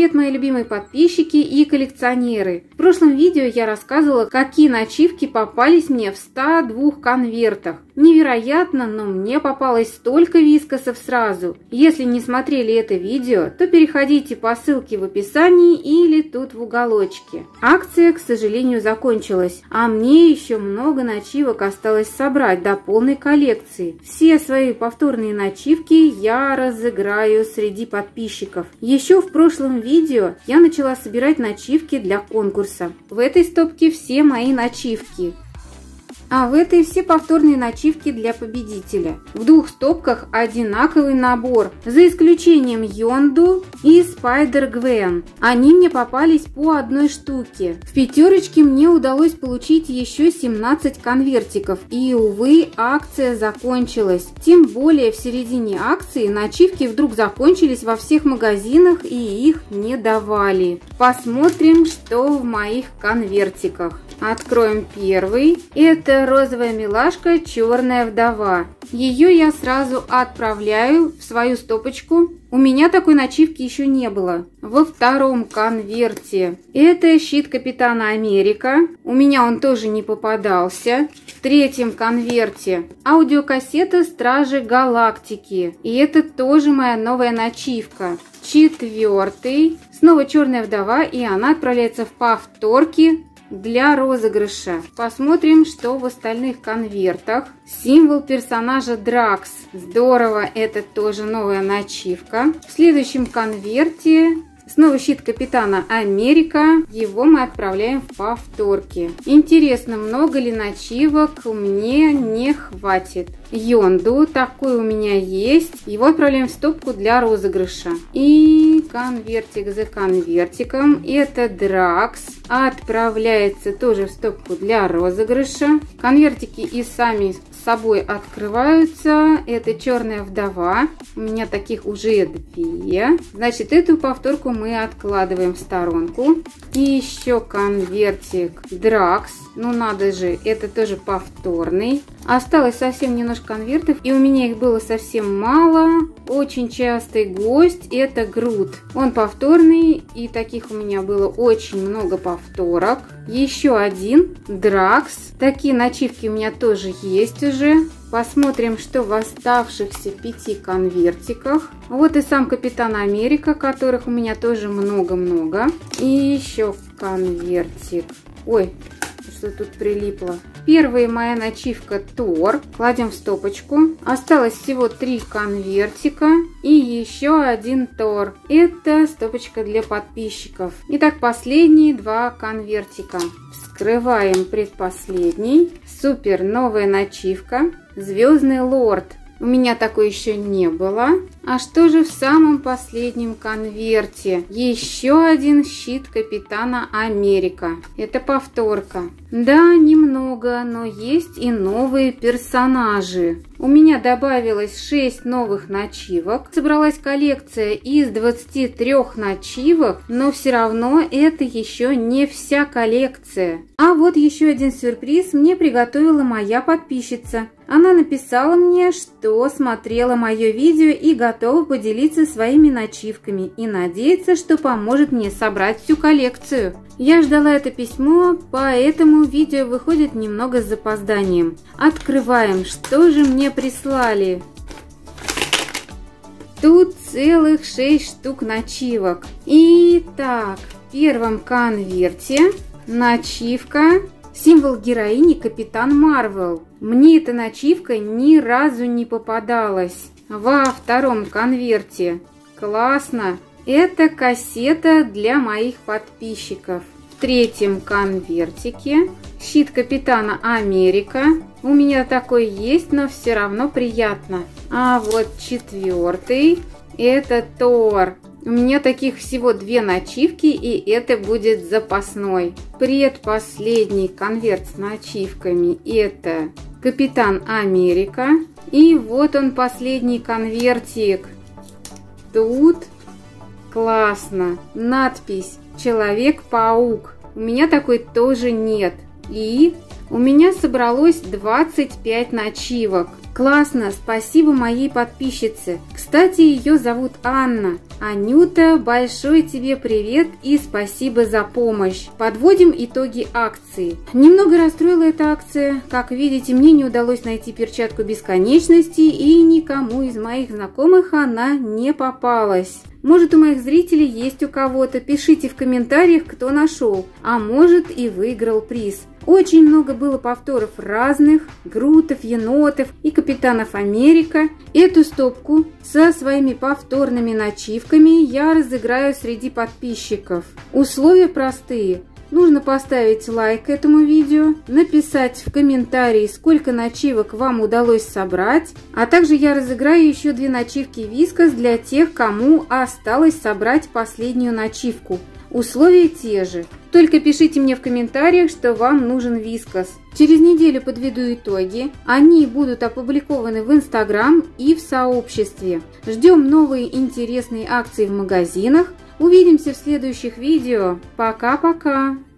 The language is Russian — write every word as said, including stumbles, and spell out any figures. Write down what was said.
Привет, мои любимые подписчики и коллекционеры! В прошлом видео я рассказывала, какие начивки попались мне в ста двух конвертах. Невероятно, но мне попалось столько вискосов сразу. Если не смотрели это видео, то переходите по ссылке в описании или тут в уголочке. Акция, к сожалению, закончилась, а мне еще много начивок осталось собрать до полной коллекции. Все свои повторные начивки я разыграю среди подписчиков. Еще в прошлом видео я начала собирать начивки для конкурса. В этой стопке все мои начивки. А в этой все повторные начивки для победителя. В двух стопках одинаковый набор, за исключением Йонду и Spider-Gwen. Они мне попались по одной штуке. В пятерочке мне удалось получить еще семнадцать конвертиков. И, увы, акция закончилась. Тем более в середине акции начивки вдруг закончились во всех магазинах и их не давали. Посмотрим, что в моих конвертиках. Откроем первый. Это розовая милашка «Черная вдова». Ее я сразу отправляю в свою стопочку. У меня такой начивки еще не было. Во втором конверте это щит Капитана Америка. У меня он тоже не попадался. В третьем конверте аудиокассета Стражи Галактики. И это тоже моя новая начивка. Четвертый. Снова «Черная вдова», и она отправляется в повторки для розыгрыша. Посмотрим, что в остальных конвертах. Символ персонажа Дракс. Здорово, это тоже новая начивка. В следующем конверте снова щит Капитана Америка. Его мы отправляем в повторки. Интересно, много ли начивок мне не хватит. Йонду, такой у меня есть. Его отправляем в стопку для розыгрыша. И конвертик за конвертиком. Это Дракс. Отправляется тоже в стопку для розыгрыша. Конвертики и сами с собой открываются. Это «Черная вдова». У меня таких уже две. Значит, эту повторку мы откладываем в сторонку. И еще конвертик Дракс. Ну надо же, это тоже повторный. Осталось совсем немножко конвертов, и у меня их было совсем мало. Очень частый гость – это Грут. Он повторный, и таких у меня было очень много повторок. Еще один Дракс. Такие начивки у меня тоже есть уже. Посмотрим, что в оставшихся пяти конвертиках. Вот и сам Капитан Америка, которых у меня тоже много-много. И еще конвертик. Ой, что тут прилипло. Первая моя начивка Тор. Кладем в стопочку. Осталось всего три конвертика. И еще один Тор. Это стопочка для подписчиков. Итак, последние два конвертика. Вскрываем предпоследний. Супер, новая начивка. Звездный лорд. У меня такой еще не было. А что же в самом последнем конверте? Еще один щит Капитана Америка. Это повторка. Да, немного, но есть и новые персонажи. У меня добавилось шесть новых начивок. Собралась коллекция из двадцати трёх начивок, но все равно это еще не вся коллекция. А вот еще один сюрприз мне приготовила моя подписчица. Она написала мне, что смотрела мое видео и готова поделиться своими начивками и надеется, что поможет мне собрать всю коллекцию. Я ждала это письмо, поэтому видео выходит немного с запозданием. Открываем, что же мне прислали. Тут целых шесть штук начивок. Итак, в первом конверте начивка. Символ героини Капитан Марвел. Мне эта начивка ни разу не попадалась. Во втором конверте. Классно. Это кассета для моих подписчиков. В третьем конвертике. Щит Капитана Америка. У меня такой есть, но все равно приятно. А вот четвертый. Это Тор. У меня таких всего две начивки, и это будет запасной. Предпоследний конверт с начивками – это Капитан Америка. И вот он, последний конвертик. Тут классно. Надпись «Человек-паук». У меня такой тоже нет. И у меня собралось двадцать пять начивок. Классно, спасибо моей подписчице. Кстати, Кстати, ее зовут Анна. Анюта, большой тебе привет и спасибо за помощь. Подводим итоги акции. Немного расстроила эта акция. Как видите, мне не удалось найти перчатку бесконечности, и никому из моих знакомых она не попалась. Может, у моих зрителей есть у кого-то, пишите в комментариях, кто нашел, а может и выиграл приз. Очень много было повторов разных, Грутов, Енотов и Капитанов Америка. Эту стопку со своими повторными начивками я разыграю среди подписчиков. Условия простые. Нужно поставить лайк этому видео, написать в комментарии, сколько начивок вам удалось собрать, а также я разыграю еще две начивки Вискас для тех, кому осталось собрать последнюю начивку. Условия те же, только пишите мне в комментариях, что вам нужен Вискас. Через неделю подведу итоги, они будут опубликованы в Инстаграм и в сообществе. Ждем новые интересные акции в магазинах. Увидимся в следующих видео. Пока-пока!